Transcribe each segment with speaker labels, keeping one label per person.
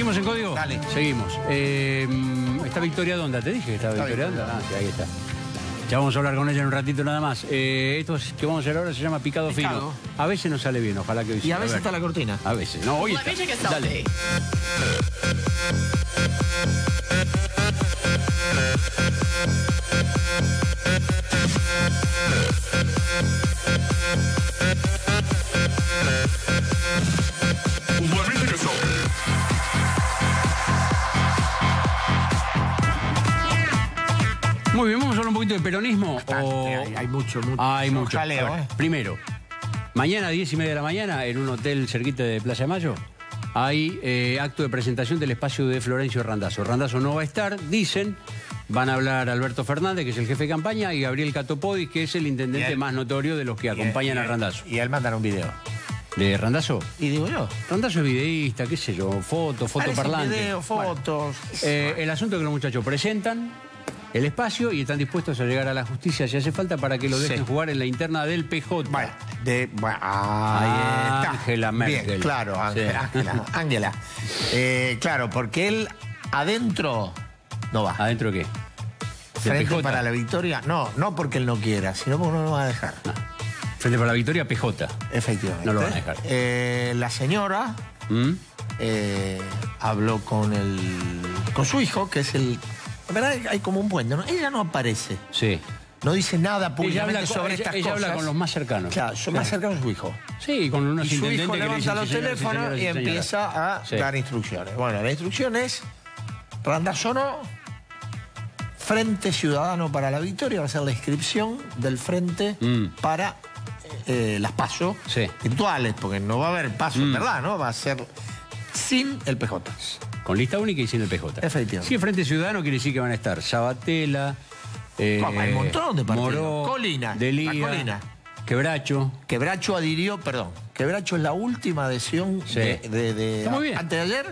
Speaker 1: ¿Seguimos en código?
Speaker 2: Dale.
Speaker 1: Seguimos. ¿Está Victoria Donda? ¿Te dije que estaba Victoria Donda? Ah, sí, ahí está. Ya vamos a hablar con ella en un ratito nada más. Esto que vamos a hacer ahora se llama picado fino. A veces nos sale bien, ojalá que hoy sí.
Speaker 2: Y a veces está la cortina.
Speaker 1: A veces. No, hoy está. Dale. Muy bien, vamos a hablar un poquito de peronismo.
Speaker 2: Hay mucho.
Speaker 1: Hay mucho.
Speaker 2: Jaleo,
Speaker 1: Primero, mañana a 10:30 de la mañana, en un hotel cerquita de Plaza de Mayo, hay acto de presentación del espacio de Florencio Randazzo. Randazzo no va a estar, dicen. Van a hablar Alberto Fernández, que es el jefe de campaña, y Gabriel Catopodis, que es el intendente más notorio de los que acompañan a Randazzo.
Speaker 2: Y él mandan un video.
Speaker 1: ¿De Randazzo?
Speaker 2: Y digo yo.
Speaker 1: Randazzo es videísta, qué sé yo, foto parlante.
Speaker 2: Video, fotos.
Speaker 1: Bueno, el asunto es que los muchachos presentan el espacio y están dispuestos a llegar a la justicia si hace falta para que lo dejen jugar en la interna del PJ.
Speaker 2: Bueno, ahí está.
Speaker 1: Angela Merkel.
Speaker 2: Bien, claro, Ángela. Claro, porque él adentro no va.
Speaker 1: ¿Adentro qué?
Speaker 2: Frente para la Victoria, no porque él no quiera, sino porque no lo va a dejar.
Speaker 1: No. Frente para la Victoria, PJ.
Speaker 2: Efectivamente.
Speaker 1: No lo van a dejar.
Speaker 2: La señora habló con su hijo, que es el... La verdad hay como un puente, ¿no? Ella no aparece.
Speaker 1: Sí.
Speaker 2: No dice nada públicamente sobre estas cosas.
Speaker 1: Ella habla con los más cercanos.
Speaker 2: Claro, más cercano es su hijo.
Speaker 1: Sí, con unos intendentes.
Speaker 2: Y su hijo levanta los teléfonos y empieza a dar instrucciones. Bueno, la instrucción es, Randazzo no, Frente Ciudadano para la Victoria, va a ser la inscripción del Frente para las PASO virtuales, porque no va a haber PASO, ¿verdad? ¿No? Va a ser sin el PJ.
Speaker 1: Con lista única y sin el PJ.
Speaker 2: Efectivamente.
Speaker 1: Sí, el Frente Ciudadano quiere decir que van a estar Sabatella,
Speaker 2: hay un montón de partidos.
Speaker 1: Moró,
Speaker 2: Colina.
Speaker 1: Delía, Quebracho.
Speaker 2: Quebracho adhirió, Quebracho es la última adhesión de antes de ayer,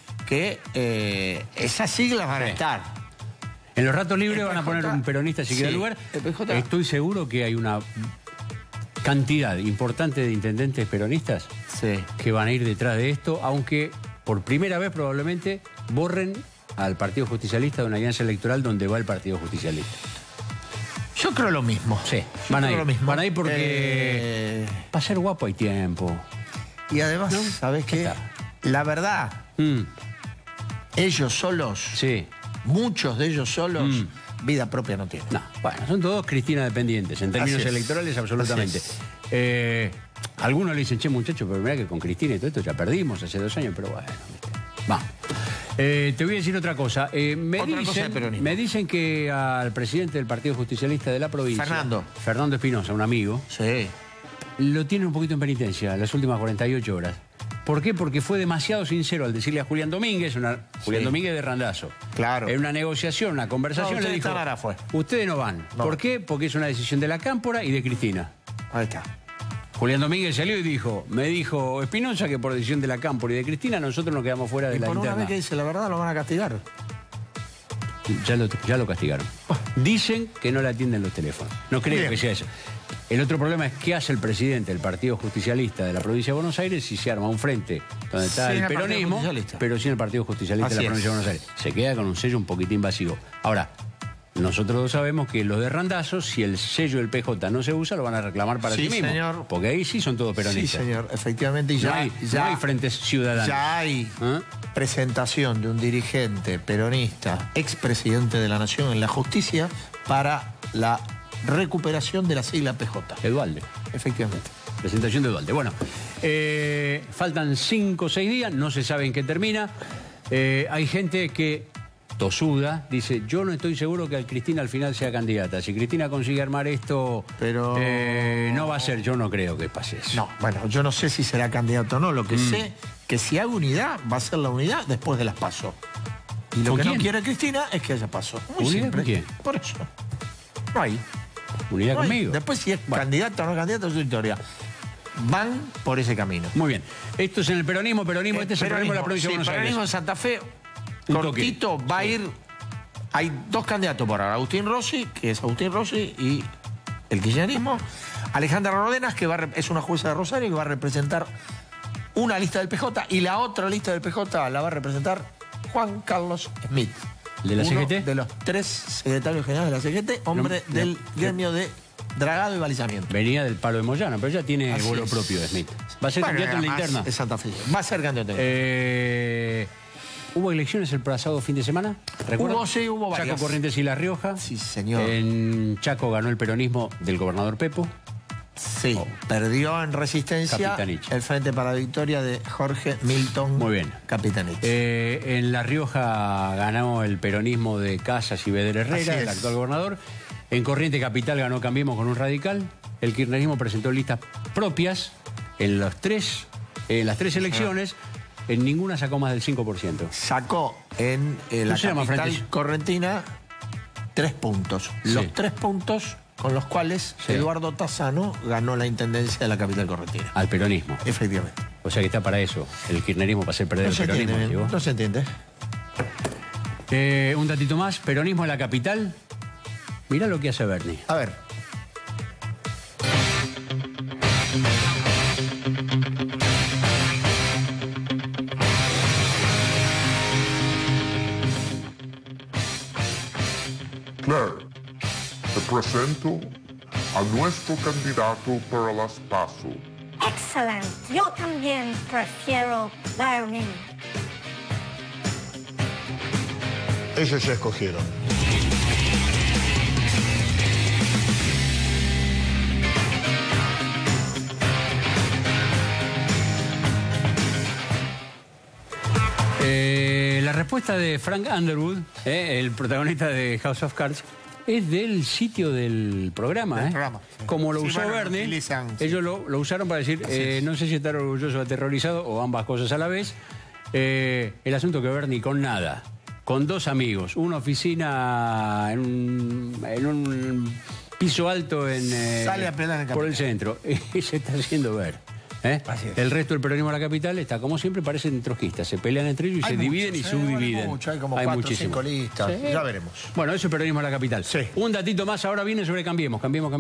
Speaker 2: que esas siglas van a estar.
Speaker 1: En los ratos libres van a poner un peronista si queda lugar. Estoy seguro que hay una cantidad importante de intendentes peronistas que van a ir detrás de esto, aunque por primera vez probablemente borren al Partido Justicialista de una alianza electoral donde va el Partido Justicialista.
Speaker 2: Yo creo lo mismo.
Speaker 1: Sí, van a ir porque para ser guapo hay tiempo.
Speaker 2: Y además, ¿sabes qué? La verdad, ellos solos, muchos de ellos solos, vida propia no tienen.
Speaker 1: No, bueno, son todos Cristina dependientes, en términos electorales absolutamente. Algunos le dicen, che muchachos, pero mirá que con Cristina y todo esto ya perdimos hace 2 años, pero bueno, vamos. Te voy a decir otra cosa. Me dicen que al presidente del Partido Justicialista de la provincia, Fernando Espinosa, un amigo, lo tiene un poquito en penitencia las últimas 48 horas. ¿Por qué? Porque fue demasiado sincero al decirle a Julián Domínguez, Julián Domínguez de Randazzo. Claro. En una negociación, una conversación, le dijo, ustedes no van. ¿Por qué? Porque es una decisión de la Cámpora y de Cristina. Ahí está. Julián Domínguez salió y me dijo Espinosa que por decisión de la Cámpora y de Cristina nosotros nos quedamos fuera de la interna.
Speaker 2: Y por una vez que dice la verdad lo van a castigar.
Speaker 1: Ya lo castigaron. Dicen que no le atienden los teléfonos. No creo que sea eso. El otro problema es qué hace el presidente del Partido Justicialista de la provincia de Buenos Aires si se arma un frente donde está el peronismo, pero sin el Partido Justicialista de la provincia de Buenos Aires. Se queda con un sello un poquitín vacío. Ahora, nosotros sabemos que los de Randazzo, si el sello del PJ no se usa, lo van a reclamar para sí mismos. Señor. Porque ahí sí son todos peronistas.
Speaker 2: Sí, señor, efectivamente. Ya
Speaker 1: hay frentes ciudadanos.
Speaker 2: Ya hay presentación de un dirigente peronista, expresidente de la Nación en la justicia, para la recuperación de la sigla PJ.
Speaker 1: Edualde.
Speaker 2: Efectivamente.
Speaker 1: Presentación de Edualde. Bueno, faltan 5 o 6 días, no se sabe en qué termina. Hay gente que tosuda dice, yo no estoy seguro que Cristina al final sea candidata. Si Cristina consigue armar esto, no va a ser, yo no creo que pase eso.
Speaker 2: No, bueno, yo no sé si será candidato o no. Lo que sé, que si hay unidad, va a ser la unidad después de las PASO. Y lo que no quiere Cristina es que haya PASO.
Speaker 1: ¿Unidad con quién?
Speaker 2: Por eso. No hay.
Speaker 1: ¿Unidad conmigo?
Speaker 2: Después si es candidata o no candidata es su historia. Van por ese camino.
Speaker 1: Muy bien. Esto es en el peronismo, este es el peronismo de la provincia de Buenos Aires.
Speaker 2: El peronismo de Santa Fe, cortito, va a ir... Hay 2 candidatos por ahora. Agustín Rossi, que es Agustín Rossi, y el kirchnerismo. Alejandra Rodenas, que es una jueza de Rosario, que va a representar una lista del PJ y la otra lista del PJ la va a representar Juan Carlos Smith.
Speaker 1: ¿De la CGT?
Speaker 2: De los 3 secretarios generales de la CGT, hombre del gremio de dragado y balizamiento.
Speaker 1: Venía del palo de Moyano, pero ya tiene vuelo propio de Smith. Va a ser candidato en la interna.
Speaker 2: De Santa Fe. Va a ser candidato.
Speaker 1: ¿Hubo elecciones el pasado fin de semana? ¿Recuerdan?
Speaker 2: Hubo varias.
Speaker 1: Chaco, Corrientes y La Rioja.
Speaker 2: Sí, señor.
Speaker 1: En Chaco ganó el peronismo del gobernador Pepo.
Speaker 2: Sí, perdió en Resistencia
Speaker 1: Capitanich.
Speaker 2: el Frente para la Victoria de Jorge Milton.
Speaker 1: Muy bien.
Speaker 2: Capitanich.
Speaker 1: En La Rioja ganó el peronismo de Casas y Beder Herrera, el actual gobernador. En Corrientes Capital ganó Cambiemos con un radical. El kirchnerismo presentó listas propias en las tres elecciones. En ninguna sacó más del 5%.
Speaker 2: Sacó en la capital correntina 3 puntos. Los 3 puntos con los cuales Eduardo Tassano ganó la intendencia de la capital correntina.
Speaker 1: Al peronismo.
Speaker 2: Efectivamente.
Speaker 1: O sea que está para eso, el kirchnerismo, para hacer perder el peronismo.
Speaker 2: No se entiende.
Speaker 1: Un datito más, peronismo en la capital. Mirá lo que hace Bernie.
Speaker 2: A ver.
Speaker 3: Claire, te presento a nuestro candidato para las PASO.
Speaker 4: Excelente. Yo también prefiero Bernie.
Speaker 2: Ellos ya escogieron.
Speaker 1: La respuesta de Frank Underwood, el protagonista de House of Cards, es del sitio del programa. Como lo usó Bernie, ellos lo usaron para decir, no sé si estar orgulloso o aterrorizado, o ambas cosas a la vez. El asunto que Bernie con nada, con 2 amigos, una oficina en un piso alto
Speaker 2: sale a pelear
Speaker 1: por el centro, y se está haciendo ver. El resto del peronismo de la capital está, como siempre, parecen trotskistas. Se pelean entre ellos y se dividen y subdividen.
Speaker 2: Hay como 4 o 5 listas. Ya veremos.
Speaker 1: Bueno, eso es peronismo de la capital. Un datito más ahora viene sobre Cambiemos. Cambiemos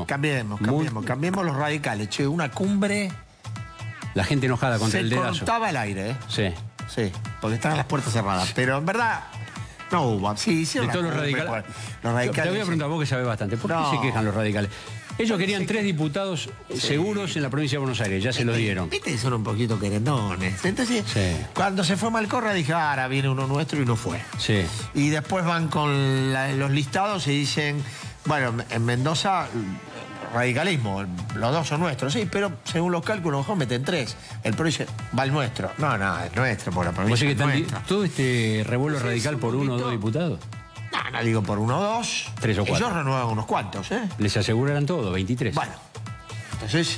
Speaker 1: los
Speaker 2: radicales. Che, una cumbre.
Speaker 1: La gente enojada contra el dedazo.
Speaker 2: Se cortaba el aire,
Speaker 1: Sí,
Speaker 2: porque estaban las puertas cerradas. Pero en verdad no hubo. Sí,
Speaker 1: de todos los radicales. Te voy a preguntar a vos que sabés bastante. ¿Por qué se quejan los radicales? Ellos querían 3 diputados seguros en la provincia de Buenos Aires, ya se lo dieron.
Speaker 2: Viste que son un poquito querendones. Entonces, cuando se fue Malcorra, dije, ahora viene uno nuestro, y no fue.
Speaker 1: Sí.
Speaker 2: Y después van con los listados y dicen, bueno, en Mendoza, radicalismo, los 2 son nuestros, sí, pero según los cálculos, mejor meten 3. El PRO dice, va el nuestro. No, es nuestro, por la provincia es nuestra.
Speaker 1: ¿Todo este revuelo radical por 1 o 2 diputados?
Speaker 2: No digo por 1 o 2.
Speaker 1: 3 o 4.
Speaker 2: Ellos renuevan unos cuantos,
Speaker 1: Les aseguraron todo, 23.
Speaker 2: Bueno, entonces,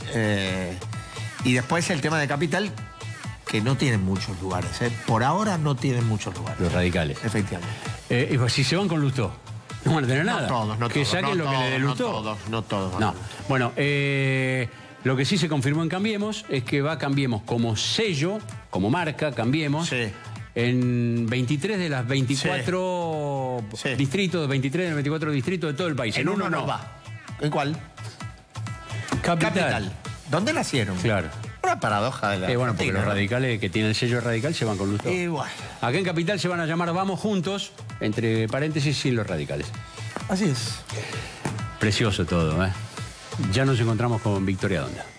Speaker 2: y después el tema de capital, que no tienen muchos lugares, Por ahora no tienen muchos lugares.
Speaker 1: Los radicales.
Speaker 2: Efectivamente.
Speaker 1: Y si se van con Lustó, no van a tener nada. Que saquen lo que le dé Lustó.
Speaker 2: No todos.
Speaker 1: No. Bueno, lo que sí se confirmó en Cambiemos es que va Cambiemos como sello, como marca, Cambiemos. En 23 de las 24 distritos, 23 de los 24 distritos de todo el país.
Speaker 2: En uno no va. ¿En cuál?
Speaker 1: Capital.
Speaker 2: ¿Dónde nacieron?
Speaker 1: Claro.
Speaker 2: Una paradoja de la
Speaker 1: bueno, porque los radicales que tienen el sello radical se van con Lustó.
Speaker 2: Bueno.
Speaker 1: Acá en Capital se van a llamar Vamos Juntos, entre paréntesis, sin los radicales.
Speaker 2: Así es.
Speaker 1: Precioso todo, Ya nos encontramos con Victoria Donda.